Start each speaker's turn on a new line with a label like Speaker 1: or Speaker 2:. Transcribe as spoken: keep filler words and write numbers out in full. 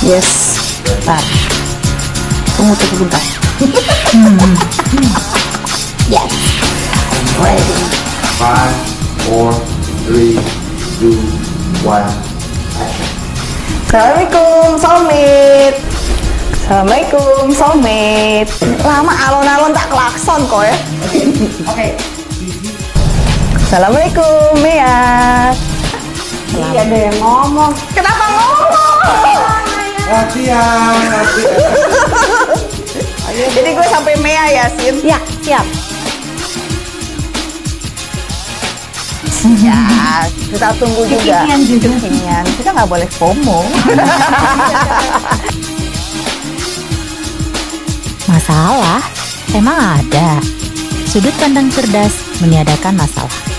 Speaker 1: Yes. Bentar. Tunggu tunggu bentar. Yes. Ready.
Speaker 2: Five, four, three, two, one.
Speaker 1: Assalamualaikum soulmate. Assalamualaikum soulmate. Lama alon-alon tak klakson kok ya.
Speaker 2: Oke.
Speaker 1: Assalamualaikum Mia. Iya ada yang ngomong. Kenapa ngomong?
Speaker 2: Latihan, latihan.
Speaker 1: Jadi gue sampai Mea ya, Sin? Ya, siap. Ya, kita tunggu juga.
Speaker 3: Kekinian juga.
Speaker 1: Kekinian. Kita nggak boleh FOMO.
Speaker 3: Masalah? Emang ada? Sudut pandang cerdas meniadakan masalah.